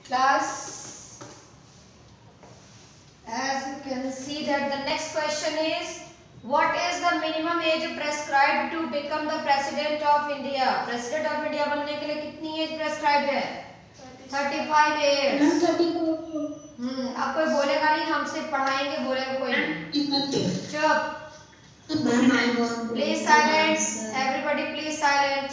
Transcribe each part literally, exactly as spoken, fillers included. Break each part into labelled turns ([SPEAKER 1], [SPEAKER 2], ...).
[SPEAKER 1] Class, as you can see that the next question is, what is the minimum age prescribed to become the president of India? President of India बनने के लिए कितनी as prescribe है? thirty-five years. हम्म, अब कोई बोलेगा नहीं, हमसे पढ़ाएंगे, बोलेगा कोई नहीं. चुप. Please silent. Everybody please silent.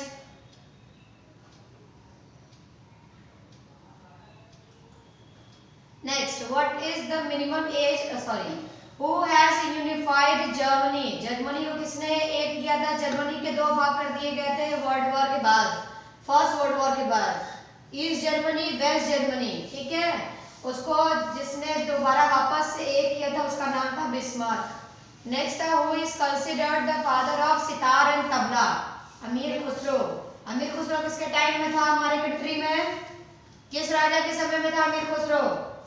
[SPEAKER 1] Next, what is the minimum age? Uh, sorry, who has unified Germany? Germany को किसने एक किया था? जर्मनी के दो भाग कर दिए गए थे वर्ल्ड वॉर के बाद, फर्स्ट वर्ल्ड वॉर के बाद. ईस्ट जर्मनी, वेस्ट जर्मनी, ठीक है. उसको जिसने दोबारा वापस से एक किया था उसका नाम था बिस्मार्क. नेक्स्ट था, who is considered the father of sitar and tabla? Amir Khusro. अमीर खुसरो किसके टाइम में था हमारे कंट्री में? किस राजा के समय में था अमीर खुसरो?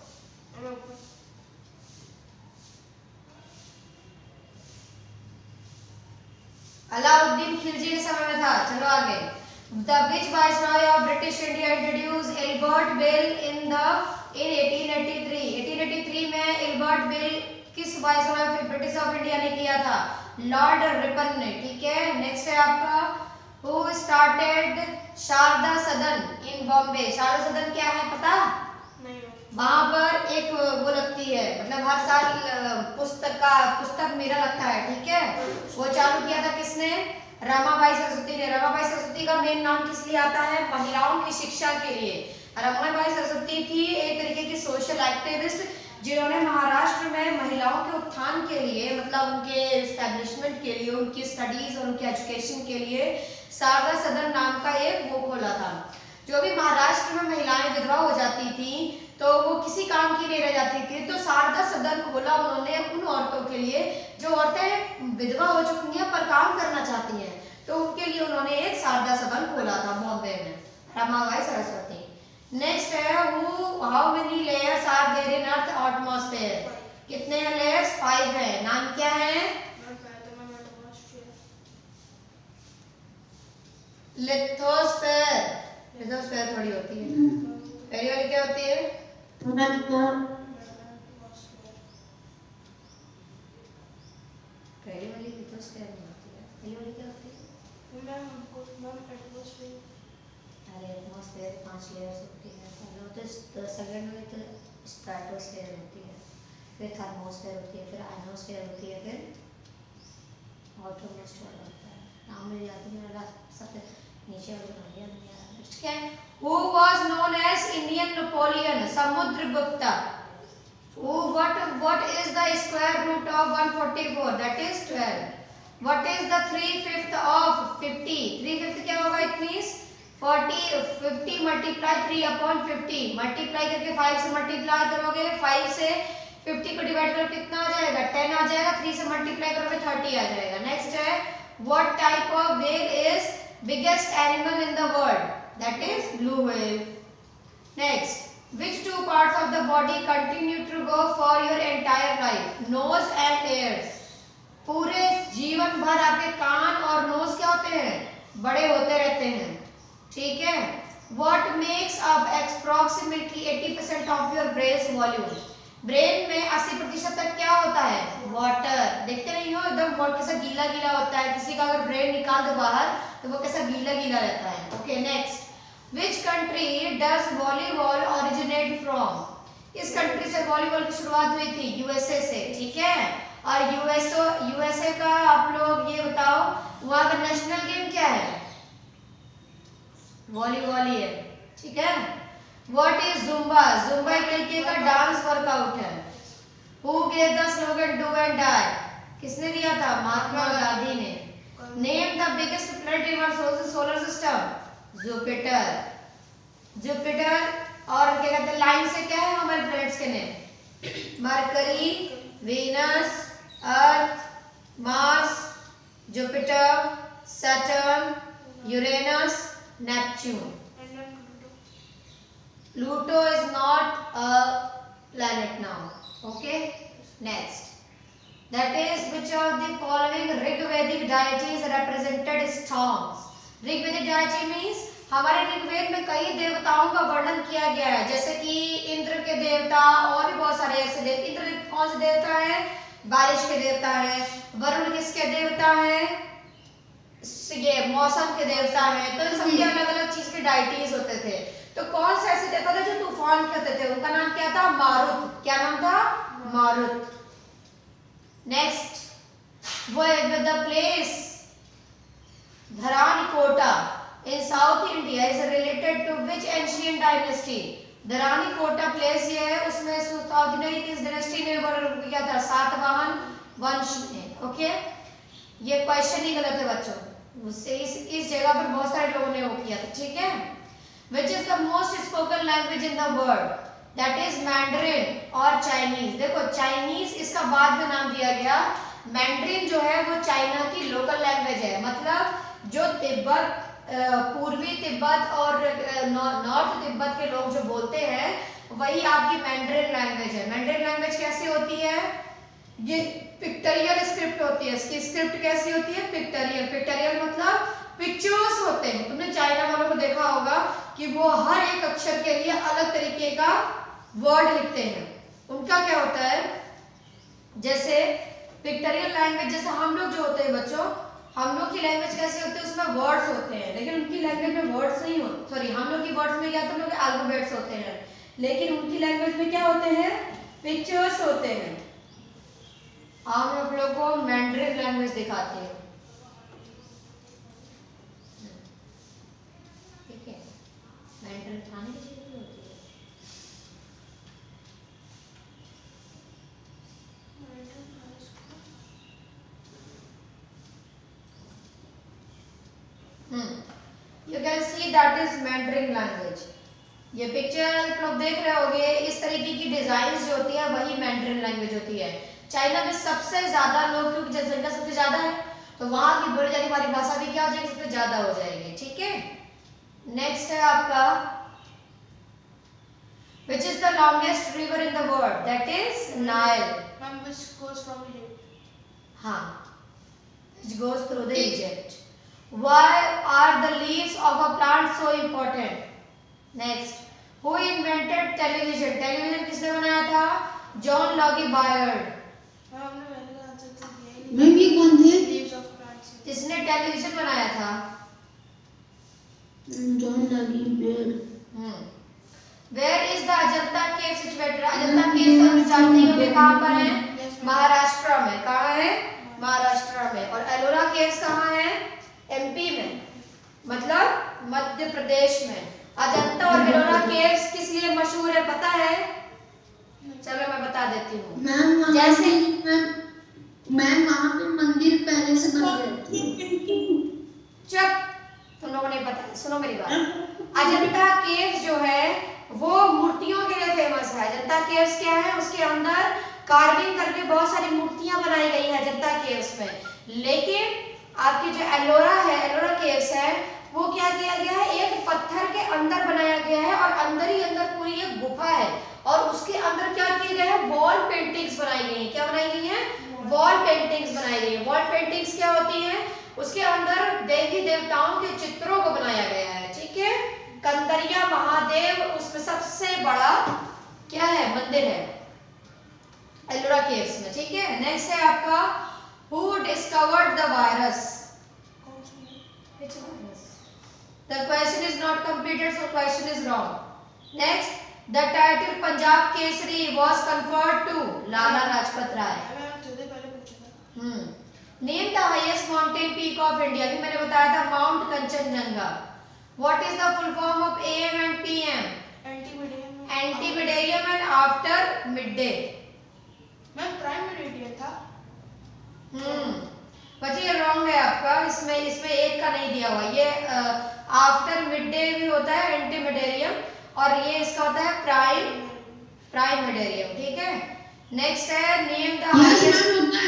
[SPEAKER 1] अलाउद्दीन खिलजी के समय में था. चलो आगे. The which viceroy of British India introduced Albert Bill in the in eighteen eighty-three? eighteen eighty-three में Albert Bill किस viceroy of British of India ने किया था? लॉर्ड रिपन ने. ठीक है. नेक्स्ट है आपका, who started शारदा सदन in बॉम्बे? शारदा सदन क्या है पता? नहीं. वहां पर एक वो लगती है, मतलब हर साल पुस्तक का पुस्तक मेला लगता है. ठीक है. वो चालू किया था किसने? रमाबाई सरस्वती ने. रमाबाई सरस्वती का मेन नाम किस लिए आता है? महिलाओं की शिक्षा के लिए. रमाबाई सरस्वती थी एक तरीके की सोशल एक्टिविस्ट जिन्होंने महाराष्ट्र में महिलाओं के उत्थान के लिए, मतलब उनके एस्टैब्लिशमेंट के लिए, उनकी स्टडीज और उनके एजुकेशन के लिए शारदा सदन नाम का एक वो खोला था. जो भी महाराष्ट्र में महिलाएं विधवा हो जाती थी तो वो किसी काम की नहीं रह जाती थी, तो शारदा सदन खोला उन्होंने उन औरतों के लिए जो औरतें विधवा हो चुकी हैं पर काम करना चाहती हैं. तो उनके लिए उन्होंने एक शारदा सदन खोला था बॉम्बे में. रमाबाई सरस्वती. नेक्स्ट है, who how many layers are there in earth atmosphere? कितने लेयर्स? फाइव है. नाम क्या है? लिथोस्फेयर. लिथोस्फेयर थोड़ी होती है. पहली वाली क्या होती है? पहली वाली लिथोस्फेयर नहीं होती है. पहली वाली क्या होती है? अरे एटमॉस्फेयर पांच लेयर्स होती है. तो सेकंड में तो स्ट्रेटोस्फेयर होती है, फिर थर्मोस्फेयर होती है, फिर आयनोस्फेयर होती है, फिर ऑटोमोस्फेयर होता है. नाम में याद नहीं आ रहा, सब नीचे वाले पढ़ लिया नहीं आ रहा. ठीक है. Who was known as Indian Napoleon? Samudragupta. Who what what is the square root of one forty-four? That is twelve. What is the three fifth of fifty? three fifth क्या होगा? It means forty. fifty multiply three upon fifty. Multiply करके five से multiply करोगे, five से fifty को divide करोगे कितना आ जाएगा? ten आ जाएगा. three से multiply करोगे thirty आ जाएगा. Next है, what type of whale is biggest animal in the world? That is blue whale. Next, which two parts of the body continue to grow for your entire life? Nose and ears. पूरे जीवन भर आपके कान और knows क्या होते हैं? बड़े होते रहते हैं. ठीक है. What makes up approximately eighty percent of your brain's volume? Brain में अस्सी प्रतिशत तक क्या होता है? वाटर. देखते नहीं हो एकदम बहुत कैसा गीला गीला होता है. किसी का अगर ब्रेन निकाल दो बाहर तो वो कैसा गीला गीला रहता है. Okay. Next, which country does volleyball originate from? इस कंट्री से वॉलीबॉल की शुरुआत हुई थी यूएसए से. ठीक है. और यूएसओ यूएसए का आप लोग ये बताओ वहां का नेशनल गेम क्या है? वॉलीबॉल ही है. ठीक है. What is Zumba? Zumba एक तरीके का डांस वर्कआउट है. Who gave the slogan do and die? किसने दिया था? महात्मा गांधी ने. Name the biggest planet in our solar system. Jupiter. Jupiter और क्या कहते हैं लाइन से क्या है हमारे प्लैनेट्स के name? Mercury, Venus, Earth, Mars, Jupiter, Saturn, Uranus, Neptune. Pluto is not a planet now. Okay. Next, that is, which of the following Rigvedic deities represented storms? Rigvedic deity means हमारे ऋग्वेद में कई देवताओं का वर्णन किया गया है, जैसे कि इंद्र के देवता और भी बहुत सारे ऐसे देवता। इंद्र कौन से देवता है? बारिश के देवता है। वरुण किसके देवता है? ये मौसम के देवता है। तो सबके अलग अलग चीज के डाइटीज होते थे। तो कौन से ऐसे देवता थे जो तूफान के होते थे? उनका नाम क्या था? मारुत। क्या नाम था? मारुत। नेक्स्ट, वो the place Dharanikota in South India is related to which ancient dynasty? Dharanikota place ये है, उसमें साउथ इंडिया की किस डायनेस्टी ने वर्णन किया था? सातवाहन वंश ने। ओके, ये क्वेश्चन ही गलत है बच्चों, उससे इस इस जगह पर बहुत सारे लोगों ने वो किया था। ठीक है, which is the most spoken language in the world? That is Mandarin और चाइनीज। देखो चाइनीज इसका बाद में नाम दिया गया, मैंड्रिन जो है वो चाइना की लोकल लैंग्वेज है। मतलब जो तिब्बत, पूर्वी तिब्बत और नॉर्थ तिब्बत के लोग जो बोलते हैं वही आपकी मैंड्रिन लैंग्वेज है। मैंड्रिन लैंग्वेज कैसी होती है? ये पिक्टोरियल स्क्रिप्ट होती है। इसकी स्क्रिप्ट कैसी होती है? पिक्टोरियल। पिक्टोरियल मतलब पिक्चर्स होते हैं। तुमने चाइना वालों को देखा होगा कि वो हर एक अक्षर के लिए अलग तरीके का वर्ड लिखते हैं। उनका क्या होता है? जैसे पिक्टोरियल लैंग्वेज, जैसे हम लोग जो होते हैं बच्चों, हम लोग की लैंग्वेज कैसे होती है? उसमें वर्ड्स होते हैं, लेकिन उनकी लैंग्वेज में वर्ड्स नहीं होते। सॉरी, हम लोग की वर्ड्स में क्या होते हैं? हम लोग के अल्फाबेट्स होते हैं, लेकिन उनकी लैंग्वेज में क्या होते हैं? पिक्चर्स होते हैं। हम आप लोग को मैंड्रिन लैंग्वेज दिखाते हैं। ठीक है, मैंड्रिन खाने की चीज होती है। You can see that is Mandarin language. ये पिक्चर आप लोग देख रहे होंगे, इस तरीके की डिजाइन जो होती है वही मैंड्रिन लैंग्वेज होती है। चाइना में सबसे ज्यादा लोग, क्योंकि जनसंख्या सबसे ज्यादा है, तो वहां की बोली जाने वाली भाषा भी क्या हो जाएगी? सबसे ज्यादा हो जाएगी। ठीक है, नेक्स्ट है आपका which is the longest river in the world? That is Nile.
[SPEAKER 2] Ma'am, which goes from Egypt.
[SPEAKER 1] हाँ, which goes through the Egypt. Why are the leaves of a plant so important? Next, who invented television? Television किसने बनाया था? John Logie Baird.
[SPEAKER 2] Ma'am, हमने पहले का answer तो दिया ही नहीं।
[SPEAKER 3] मैम ये कौन थे?
[SPEAKER 2] Leaves of plants.
[SPEAKER 1] किसने टेलीविजन बनाया था?
[SPEAKER 3] John Logie Baird.
[SPEAKER 1] Hmm Where is the Ajanta cave situated? Ajanta cave हम जानते होंगे कहाँ पर है? महाराष्ट्र में। कहाँ है? महाराष्ट्र में। और एलोरा केव्स कहाँ है? एमपी में, मतलब मध्य प्रदेश में। अजंता और एलोरा केव्स किस लिए मशहूर है पता है? चलो मैं बता देती हूँ।
[SPEAKER 3] मैम
[SPEAKER 1] जैसे
[SPEAKER 3] मैम वहाँ पे मंदिर पहले से बन गए थे।
[SPEAKER 1] चुप, तुम लोगों ने पता, सुनो मेरी बात। अजंता केव्स जो है वो मूर्तियों के लिए फेमस है। अजंता केव्स क्या है? उसके अंदर कार्विंग करके बहुत सारी मूर्तियां बनाई गई है अजंता केव्स में। लेकिन आपकी जो एलोरा है, एलोरा केव्स है, वो क्या किया गया है? एक पत्थर के अंदर बनाया गया है और अंदर ही अंदर पूरी एक गुफा है और उसके अंदर क्या किया गया है? वॉल पेंटिंग्स बनाई गई है। क्या बनाई गई है? वॉल पेंटिंग्स बनाई गई है। वॉल पेंटिंग्स क्या होती है? उसके अंदर देवी देवताओं के चित्रों को बनाया गया है। ठीक है, कंदरिया महादेव उसमें सबसे बड़ा क्या है? मंदिर है एलोरा केव्स में। ठीक है, नेक्स्ट है आपका Who discovered the virus? Which virus? The question is not completed, so question is wrong. Next, the title Punjab Kesari was conferred to Lala Lajpat Rai.
[SPEAKER 2] Ma'am थोड़े पहले पूछा था।
[SPEAKER 1] हम्म Name the highest mountain peak of India. अभी मैंने बताया था Mount Kanchenjunga. What is the full form of A M and P M?
[SPEAKER 2] Antimeridiem.
[SPEAKER 1] Antemeridiem and after midday.
[SPEAKER 2] Ma'am prime meridian था।
[SPEAKER 1] हम्म बच्चे ये रॉन्ग है आपका। इसमें इसमें एक का नहीं दिया हुआ। ये आफ्टर मिड डे भी होता है एंटीमेडेरियम और ये इसका होता है प्राइम प्राइम मेडेरियम। ठीक है, नेक्स्ट है नेम द हाईएस्ट।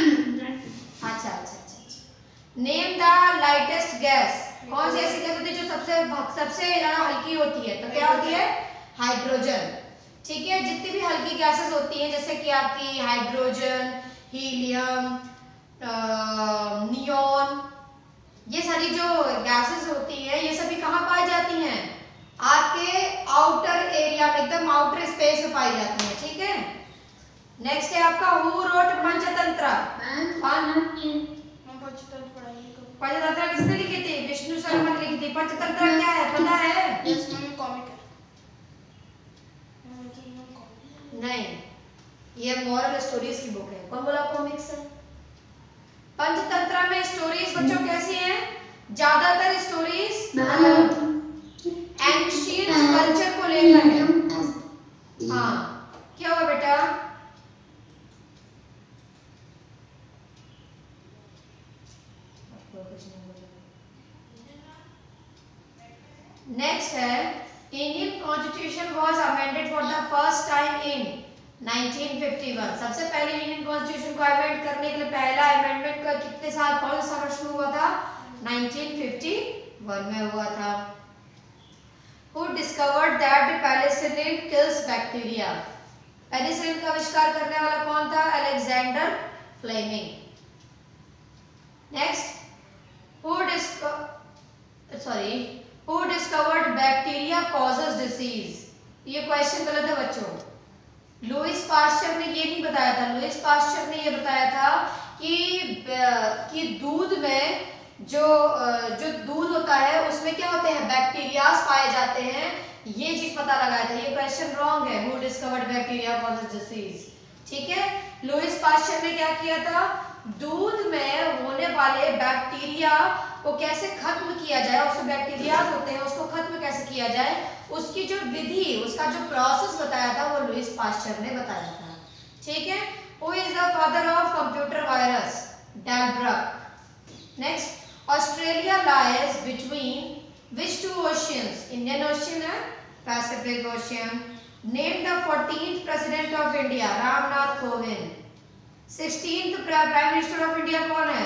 [SPEAKER 1] अच्छा अच्छा अच्छा नेम द लाइटेस्ट गैस। कौन सी ऐसी गैस होती है जो सबसे सबसे ज्यादा हल्की होती है? तो क्या होती है? हाइड्रोजन। ठीक है, जितनी भी हल्की गैसेस होती हैं जैसे कि आपकी हाइड्रोजन, हीलियम, नियोन, ये सारी जो गैसेस होती है ये सभी कहाँ पाई जाती हैं? आपके आउटर एरिया में, एकदम आउटर स्पेस में पाई जाती हैं, ठीक है। नेक्स्ट है आपका हु रोट पंचतंत्र। पंचतंत्र किसने लिखी थी? विष्णु शर्मा ने लिखी थी। पंचतंत्र क्या है पता है?
[SPEAKER 2] यस मम्मी, कॉमिक है।
[SPEAKER 1] नहीं, ये मॉरल स्टोरीज की बुक है। कौन बोला कॉमिक्स है? पंचतंत्र में स्टोरीज बच्चों कैसी हैं? ज्यादातर स्टोरीज एंशिएंट कल्चर को लेकर है। हाँ, क्या हुआ बेटा? नेक्स्ट है Indian constitution was amended for the first time in nineteen fifty one. सबसे पहले इंडियन कॉन्स्टिट्यूशन को अमेंड करने के लिए पहला अमेंडमेंट का कितने साल, कौन सा वर्ष में हुआ था? नाइनटीन फिफ्टी वन में हुआ था। Who discovered that penicillin kills bacteria? Penicillin का आविष्कार करने वाला कौन था? Alexander Fleming. Next, who discovered sorry who discovered bacteria causes disease? ये क्वेश्चन गलत है बच्चों। लुईस पास्चर ने ये नहीं बताया था। लुईस पास्चर ने ये बताया था कि कि दूध में जो जो दूध होता है उसमें क्या होते हैं? बैक्टीरियाज पाए जाते हैं। ये चीज पता लगाया था। ये क्वेश्चन रॉन्ग है। Who discovered bacteria causes disease? ठीक है, लुईस पास्चर ने क्या किया था? दूध में होने वाले बैक्टीरिया को कैसे खत्म किया जाए, उसमें बैक्टीरियाज होते हैं उसको खत्म कैसे किया जाए, उसकी जो विधि, उसका जो प्रोसेस बताया था वो लुईस पास्चर ने बताया था। ठीक है। Who is the father of computer virus? Delbruck. Next, Australia lies between which two oceans? Indian ocean है, pacific ocean. Name the fourteenth president of India? Ramnath Kovind. Sixteenth prime minister of India कौन है?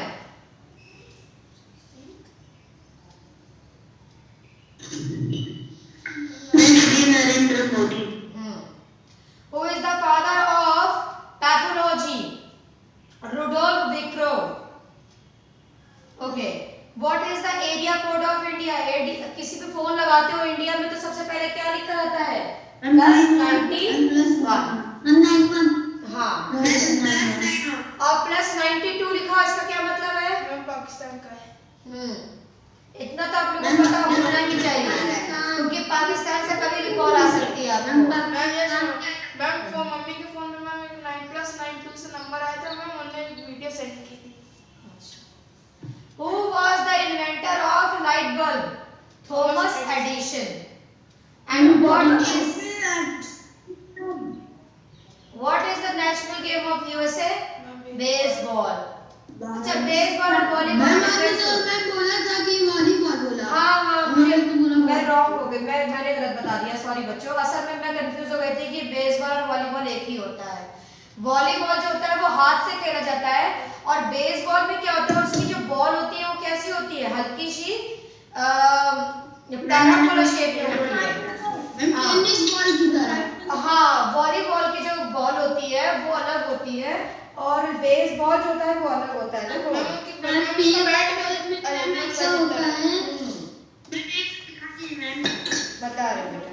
[SPEAKER 3] Narendra Modi.
[SPEAKER 1] Who is the father of pathology? Rudolf Virchow. Okay. What is the area code of India? किसी पे phone लगाते हो India में तो सबसे पहले क्या लिखा रहता है? Plus ninety one. हाँ, और प्लस नाइन्टी टू लिखा, इसका क्या मतलब है?
[SPEAKER 2] मैं पाकिस्तान का है।
[SPEAKER 1] हम्म, इतना तो आप लोगों को पता होना ही चाहिए क्योंकि पाकिस्तान से कभी भी कॉल आ सकती है आपको।
[SPEAKER 2] मैं ये मैं फोन मम्मी के फोन में मैं नाइन प्लस नाइन टू से नंबर आया था, मैं उन्होंने एक वीडियो सेंड की थी।
[SPEAKER 1] Who was the inventor of light bulb? Thomas Edison. And what is what is the national game of U S A? Baseball. अच्छा, बेसबॉल और वॉलीबॉल
[SPEAKER 3] मैं बोला था कि वॉलीबॉल बोला।
[SPEAKER 1] हाँ हाँ, मुझे मैं रॉन्ग हो गई, मैं मैंने गलत बता दिया, सॉरी बच्चों। असल में मैं कंफ्यूज हो गई थी कि बेसबॉल और वॉलीबॉल एक ही होता है। वॉलीबॉल जो होता है वो हाथ से खेला जाता है और बेसबॉल में क्या होता है, उसकी जो बॉल होती है वो कैसी होती है? हल्की सी पैराबोला शेप में होती है।
[SPEAKER 3] टेनिस बॉल की तरह।
[SPEAKER 1] हाँ, वॉलीबॉल की जो बॉल होती है वो अलग होती है और बेसबॉल जो होता है वो अलग होता है। देखो बता रहे बेटा,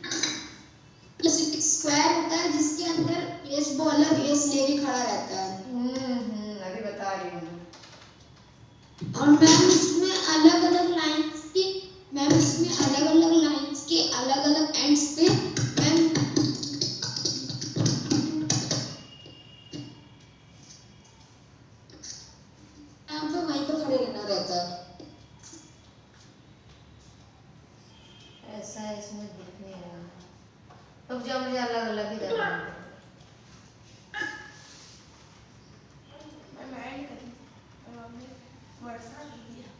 [SPEAKER 3] स्क्वायर होता है जिसके अंदर बेस बॉलर बेस लेके खड़ा रहता है।
[SPEAKER 1] हम्म हम्म अभी बता रही हूँ।
[SPEAKER 3] और मैम इसमें अलग अलग लाइंस की मैम इसमें अलग अलग लाइंस के अलग अलग एंड्स पे मैम यहाँ पे वहीं पे खड़े रहना रहता है।
[SPEAKER 1] ऐसा इसमें दिख नहीं रहा, तो जब मुझे अलग अलग ही लग रहा है।
[SPEAKER 2] मैं मैं नहीं करी, हमने वर्षा की दिया।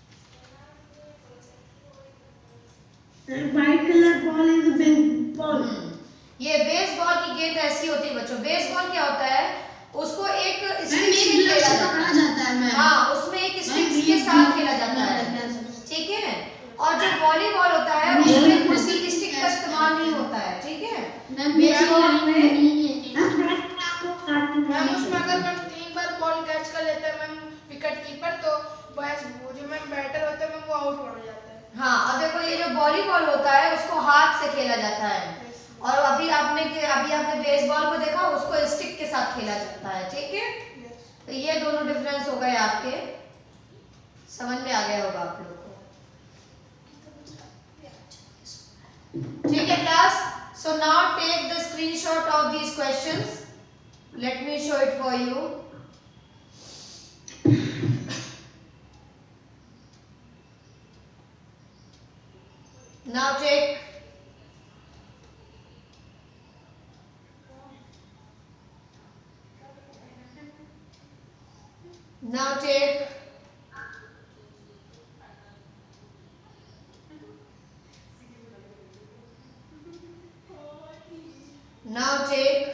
[SPEAKER 3] White color ball is a baseball.
[SPEAKER 1] ये बेसबॉल की गेंद ऐसी होती है बच्चों। बेसबॉल क्या होता है, उसको एक स्टिक
[SPEAKER 3] मैम
[SPEAKER 1] से
[SPEAKER 3] एक
[SPEAKER 1] खेला
[SPEAKER 3] से
[SPEAKER 1] जाता
[SPEAKER 3] पकड़ा
[SPEAKER 1] है।
[SPEAKER 3] जाता है मैम।
[SPEAKER 1] हाँ, उसमें एक स्टिक के साथ खेला जाता है, ठीक है। और जो वॉलीबॉल होता है उसमें किसी स्टिक का इस्तेमाल नहीं होता है, ठीक है। बेसबॉल में
[SPEAKER 2] मैम उसमें अगर मैं तीन बार बॉल कैच कर लेता है मैम विकेट कीपर, तो बस वो जो मैं मैम बैटर होते हैं मैम वो आउट हो जाता है।
[SPEAKER 1] हाँ, और देखो ये जो वॉलीबॉल होता है उसको हाथ से खेला जाता है, और अभी आपने अभी आपने बेसबॉल को देखा, उसको स्टिक के साथ खेला जाता है, ठीक है। तो ये दोनों डिफरेंस हो गए आपके, समझ में आ गया होगा आप लोग को, ठीक है class. So now take the screenshot of these questions, let me show it for you. Now take Now take Now take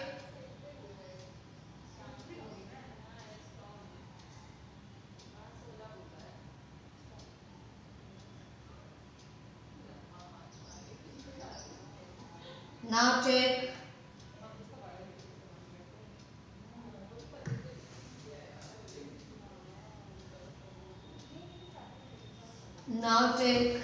[SPEAKER 1] Now take Now take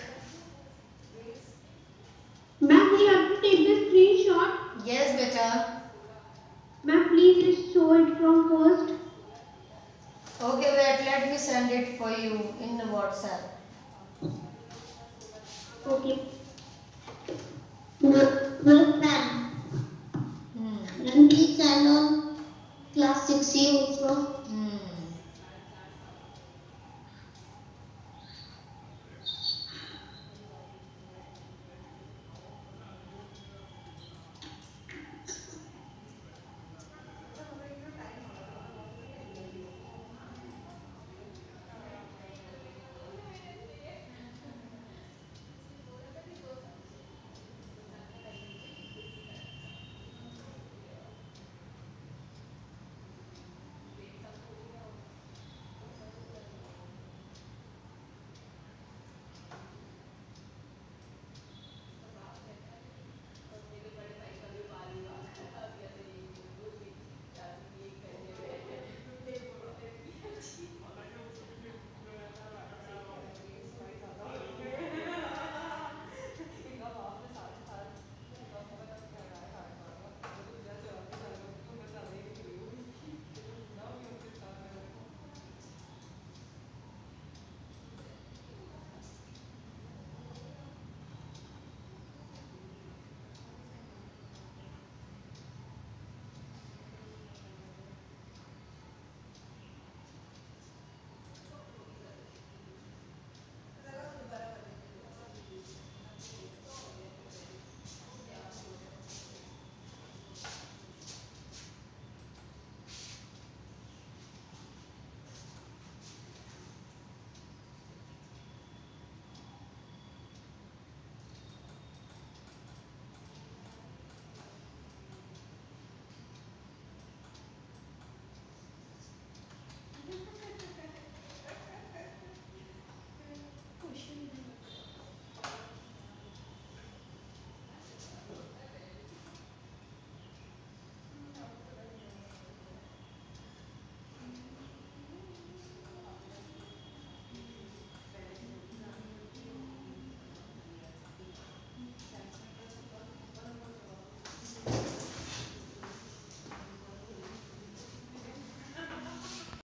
[SPEAKER 3] Ma'am, we have to take the screenshot.
[SPEAKER 1] Yes, beta.
[SPEAKER 3] Ma'am, please just show it from first.
[SPEAKER 1] Okay, wait, let me send it for you in the WhatsApp.
[SPEAKER 3] Okay. Yes, ma'am.